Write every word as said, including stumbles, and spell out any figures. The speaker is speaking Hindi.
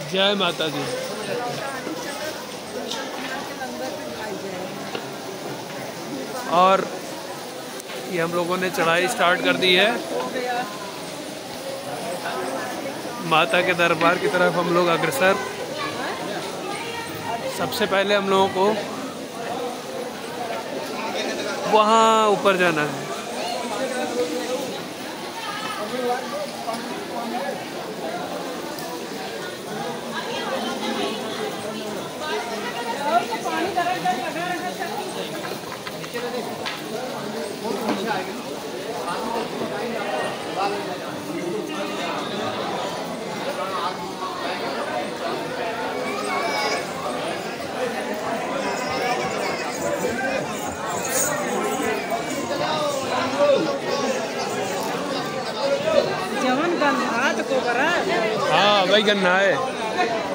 जय माता दी। और ये हम लोगों ने चढ़ाई स्टार्ट कर दी है माता के दरबार की तरफ। हम लोग अग्रसर। सबसे पहले हम लोगों को वहाँ ऊपर जाना है। हाँ भाई गन्ना है।